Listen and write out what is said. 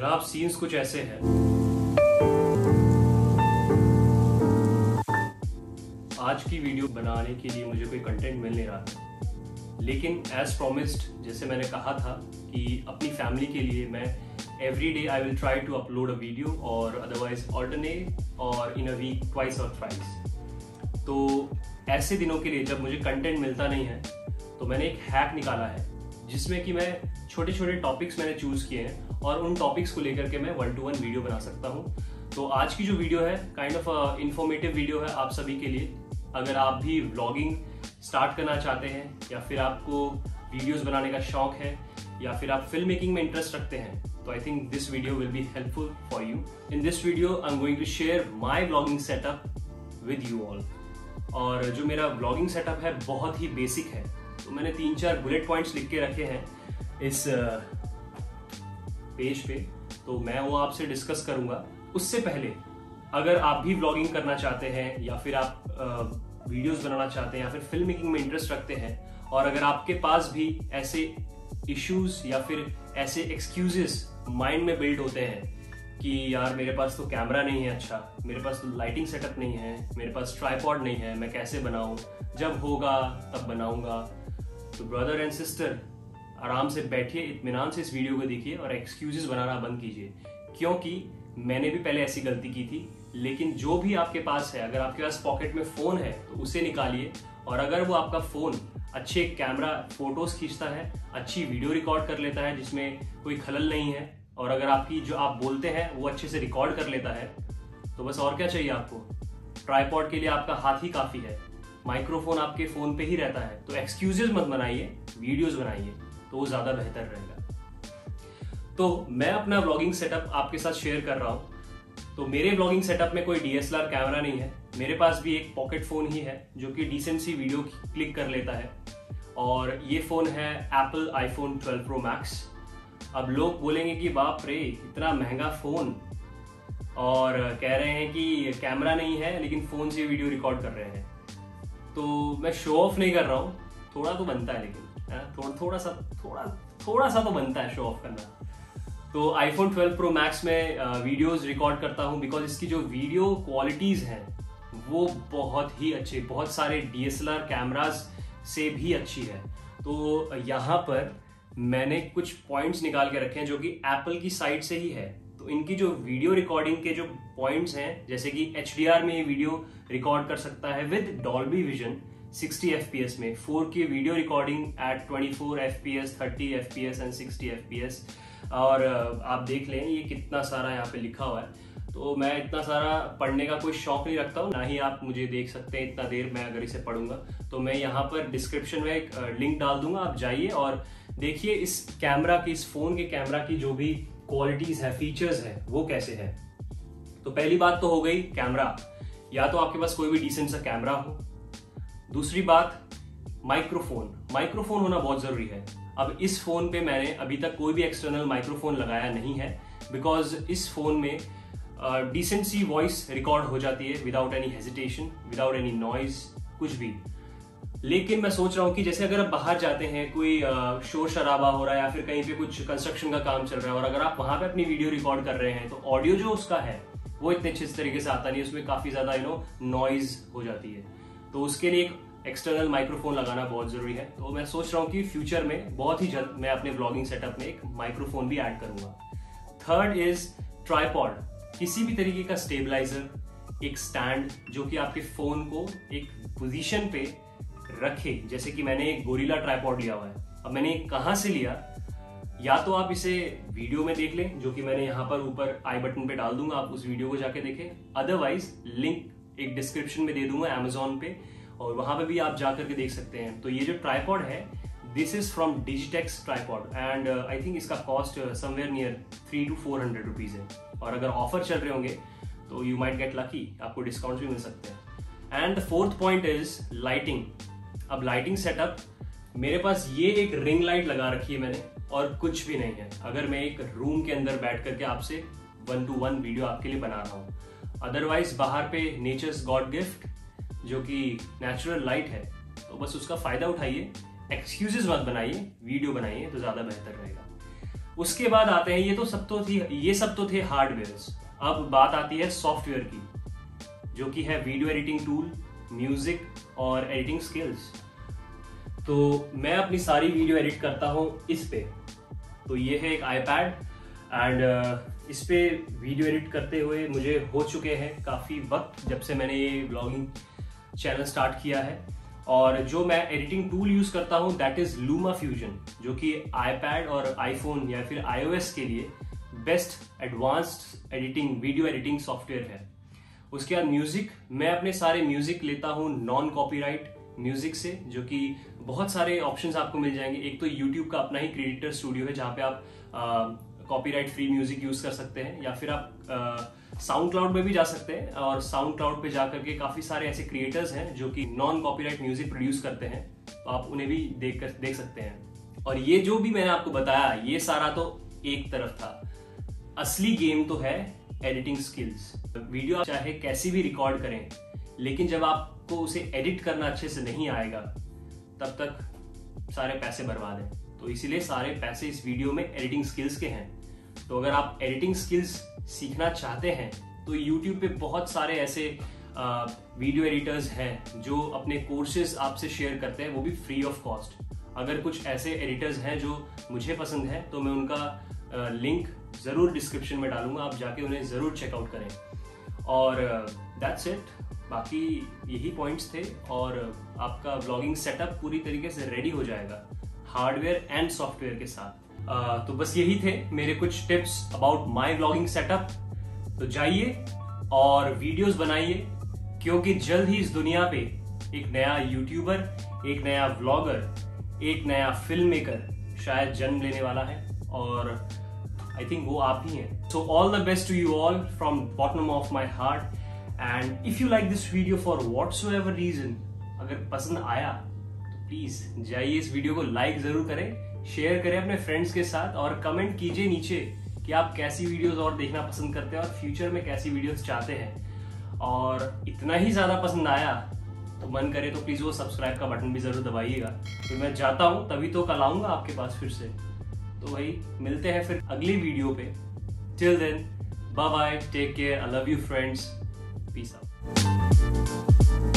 जनाब सीन्स कुछ ऐसे हैं। आज की वीडियो बनाने के लिए मुझे कोई कंटेंट मिल नहीं रहा था, लेकिन एज प्रॉमिस्ड जैसे मैंने कहा था कि अपनी फैमिली के लिए मैं every day I will try to upload a video और अदरवाइज ऑल्टरनेट और इन अ वीक ट्वाइस और थ्राइस। तो ऐसे दिनों के लिए जब मुझे कंटेंट मिलता नहीं है तो मैंने एक हैक निकाला है जिसमें कि मैं छोटे छोटे टॉपिक्स मैंने चूज किए हैं और उन टॉपिक्स को लेकर के मैं 1-to-1 वीडियो बना सकता हूं। तो आज की जो वीडियो है काइंड ऑफ इंफॉर्मेटिव वीडियो है आप सभी के लिए। अगर आप भी व्लॉगिंग स्टार्ट करना चाहते हैं या फिर आपको वीडियोस बनाने का शौक है या फिर आप फिल्म मेकिंग में इंटरेस्ट रखते हैं तो I think this video will be helpful for you. In this video I am going to share my vlogging setup with you all. और जो मेरा व्लॉगिंग सेटअप है बहुत ही बेसिक है, तो मैंने 3-4 बुलेट पॉइंट्स लिख के रखे हैं इस पेज पे, तो मैं वो आपसे डिस्कस करूंगा। उससे पहले अगर आप भी व्लॉगिंग करना चाहते हैं या फिर आप वीडियोस बनाना चाहते हैं या फिर फिल्म मेकिंग में इंटरेस्ट रखते हैं और अगर आपके पास भी ऐसे इश्यूज या फिर ऐसे एक्सक्यूजेस माइंड में बिल्ड होते हैं कि यार मेरे पास तो कैमरा नहीं है, अच्छा मेरे पास तो लाइटिंग सेटअप नहीं है, मेरे पास ट्राइपॉड नहीं है, मैं कैसे बनाऊं, जब होगा तब बनाऊंगा, तो ब्रदर एंड सिस्टर आराम से बैठिए, इत्मीनान से इस वीडियो को देखिए और एक्सक्यूजेस बनाना बंद कीजिए, क्योंकि मैंने भी पहले ऐसी गलती की थी। लेकिन जो भी आपके पास है, अगर आपके पास पॉकेट में फोन है तो उसे निकालिए, और अगर वो आपका फोन अच्छे कैमरा फोटोज खींचता है, अच्छी वीडियो रिकॉर्ड कर लेता है जिसमें कोई खलल नहीं है, और अगर आपकी जो आप बोलते हैं वो अच्छे से रिकॉर्ड कर लेता है, तो बस और क्या चाहिए आपको। ट्राइपॉड के लिए आपका हाथ ही काफी है, माइक्रोफोन आपके फोन पे ही रहता है। तो एक्सक्यूजेस मत बनाइए, वीडियोस बनाइए, तो वो ज्यादा बेहतर रहेगा। तो मैं अपना व्लॉगिंग सेटअप आपके साथ शेयर कर रहा हूं। तो मेरे व्लॉगिंग सेटअप में कोई DSLR कैमरा नहीं है, मेरे पास भी एक पॉकेट फोन ही है जो कि डिसेंट सी वीडियो क्लिक कर लेता है, और ये फोन है एप्पल iPhone 12 Pro Max। अब लोग बोलेंगे कि बाप रे इतना महंगा फोन, और कह रहे हैं कि कैमरा नहीं है लेकिन फोन से वीडियो रिकॉर्ड कर रहे हैं। तो मैं शो ऑफ नहीं कर रहा हूँ, थोड़ा तो बनता है, लेकिन थोड़ा सा तो बनता है शो ऑफ करना। तो iPhone 12 Pro Max में वीडियोस रिकॉर्ड करता हूँ बिकॉज इसकी जो वीडियो क्वालिटीज हैं वो बहुत ही अच्छी, बहुत सारे DSLR कैमरास से भी अच्छी है। तो यहाँ पर मैंने कुछ पॉइंट्स निकाल के रखे हैं जो कि एप्पल की साइट से ही है। तो इनकी जो वीडियो रिकॉर्डिंग के जो पॉइंट्स हैं, जैसे कि HDR में ये वीडियो रिकॉर्ड कर सकता है विद डॉल्बी विजन 60 FPS में, 4K video recording at 24 FPS, 30 FPS and 60 FPS। और आप देख लें ये कितना सारा यहाँ पे लिखा हुआ है। तो मैं इतना सारा पढ़ने का कोई शौक नहीं रखता हूँ, ना ही आप मुझे देख सकते हैं इतना देर मैं अगर इसे पढ़ूंगा। तो मैं यहाँ पर डिस्क्रिप्शन में एक लिंक डाल दूंगा, आप जाइए और देखिए इस कैमरा की, इस फोन के कैमरा की जो भी क्वालिटीज है, फीचर्स है, वो कैसे है। तो पहली बात तो हो गई कैमरा, या तो आपके पास कोई भी डिसेंट सा कैमरा हो। दूसरी बात माइक्रोफोन होना बहुत जरूरी है। अब इस फोन पे मैंने अभी तक कोई भी एक्सटर्नल माइक्रोफोन लगाया नहीं है बिकॉज इस फोन में डिसेंट सी वॉइस रिकॉर्ड हो जाती है without any hesitation, without any noise, कुछ भी। लेकिन मैं सोच रहा हूँ कि जैसे अगर आप बाहर जाते हैं, कोई शोर शराबा हो रहा है या फिर कहीं पे कुछ कंस्ट्रक्शन का काम चल रहा है, और अगर आप वहां पे अपनी वीडियो रिकॉर्ड कर रहे हैं तो ऑडियो जो उसका है वो इतने अच्छे तरीके से आता नहीं, उसमें काफी ज्यादा नॉइज हो जाती है। तो उसके लिए एक एक्सटर्नल माइक्रोफोन लगाना बहुत जरूरी है। तो मैं सोच रहा हूँ कि फ्यूचर में बहुत ही जल्द मैं अपने व्लॉगिंग सेटअप में एक माइक्रोफोन भी ऐड करूंगा। थर्ड इज ट्राइपॉड, किसी भी तरीके का स्टेबलाइजर, एक स्टैंड जो कि आपके फोन को एक पोजीशन पे रखे। जैसे कि मैंने एक गोरिल्ला ट्राइपॉड लिया हुआ है। अब मैंने कहाँ से लिया, या तो आप इसे वीडियो में देख लें जो कि मैंने यहाँ पर ऊपर आई बटन पे डाल दूंगा, आप उस वीडियो को जाके देखें, अदरवाइज लिंक एक डिस्क्रिप्शन में दे दूंगा अमेजोन पे, और वहां पे भी आप जाकर के देख सकते हैं। तो ये जो ट्राइपॉड है, this is from Digitek's tripod and I think इसका cost somewhere near 300 to 400 rupees है, और अगर ऑफर चल रहे होंगे तो यू माइट गेट लकी, आपको डिस्काउंट भी मिल सकते हैं। And the fourth point is lighting. अब लाइटिंग सेटअप, मेरे पास ये एक रिंग लाइट लगा रखी है मैंने, और कुछ भी नहीं है। अगर मैं एक रूम के अंदर बैठ करके आपसे 1-to-1 वीडियो आपके लिए बना रहा हूँ, अदरवाइज बाहर पे नेचर्स गॉड गिफ्ट जो कि नेचुरल लाइट है, तो बस उसका फायदा उठाइए, एक्सक्यूजेस मत बनाइए, वीडियो बनाइए तो ज्यादा बेहतर रहेगा। उसके बाद आते हैं, ये सब तो थे हार्डवेयर। अब बात आती है सॉफ्टवेयर की, जो कि है वीडियो एडिटिंग टूल, म्यूजिक और एडिटिंग स्किल्स। तो मैं अपनी सारी वीडियो एडिट करता हूँ इस पे। तो ये है एक आईपैड एंड इस पे वीडियो एडिट करते हुए मुझे हो चुके हैं काफ़ी वक्त, जब से मैंने ये व्लॉगिंग चैनल स्टार्ट किया है। और जो मैं एडिटिंग टूल यूज़ करता हूँ दैट इज़ LumaFusion, जो कि आईपैड और आईफोन या फिर iOS के लिए best advanced editing video editing software है। उसके बाद म्यूजिक, मैं अपने सारे म्यूजिक लेता हूँ नॉन कॉपीराइट म्यूजिक से, जो कि बहुत सारे ऑप्शंस आपको मिल जाएंगे। एक तो यूट्यूब का अपना ही क्रिएटर स्टूडियो है, जहाँ पे आप कॉपीराइट फ्री म्यूजिक यूज कर सकते हैं, या फिर आप साउंड क्लाउड में भी जा सकते हैं। और साउंड क्लाउड पे जाकर के काफी सारे ऐसे क्रिएटर्स हैं जो कि नॉन कॉपीराइट म्यूजिक प्रोड्यूस करते हैं, तो आप उन्हें भी देख सकते हैं। और ये जो भी मैंने आपको बताया, ये सारा तो एक तरफ था। असली गेम तो है एडिटिंग स्किल्स। वीडियो आप चाहे कैसी भी रिकॉर्ड करें, लेकिन जब आपको उसे एडिट करना अच्छे से नहीं आएगा, तब तक सारे पैसे बर्बाद हैं। तो इसीलिए सारे पैसे इस वीडियो में एडिटिंग स्किल्स के हैं। तो अगर आप एडिटिंग स्किल्स सीखना चाहते हैं तो YouTube पे बहुत सारे ऐसे वीडियो एडिटर्स हैं जो अपने कोर्सेज आपसे शेयर करते हैं, वो भी फ्री ऑफ कॉस्ट। अगर कुछ ऐसे एडिटर्स हैं जो मुझे पसंद है तो मैं उनका लिंक जरूर डिस्क्रिप्शन में डालूंगा, आप जाके उन्हें जरूर चेकआउट करें। और दैट्स इट, बाकी यही पॉइंट्स थे और आपका व्लॉगिंग सेटअप पूरी तरीके से रेडी हो जाएगा हार्डवेयर एंड सॉफ्टवेयर के साथ। तो बस यही थे मेरे कुछ tips about my vlogging setup. तो जाइए और वीडियोस बनाइए, क्योंकि जल्द ही इस दुनिया पे एक नया यूट्यूबर, एक नया व्लॉगर, एक नया फिल्म मेकर शायद जन्म लेने वाला है, और आई थिंक वो आप ही हैं। So all the best to you all from bottom of my heart. And if you like this video for whatsoever reason, अगर पसंद आया तो प्लीज जाइए इस वीडियो को लाइक जरूर करें, शेयर करें अपने फ्रेंड्स के साथ, और कमेंट कीजिए नीचे कि आप कैसी वीडियोस और देखना पसंद करते हैं और फ्यूचर में कैसी वीडियोस चाहते हैं। और इतना ही ज्यादा पसंद आया तो मन करे तो प्लीज वो सब्सक्राइब का बटन भी जरूर दबाइएगा। तो मैं जाता हूँ, तभी तो कल आऊंगा आपके पास फिर से। तो वही मिलते हैं फिर अगली वीडियो पे। Till then, bye bye, take care, I love you friends, peace out.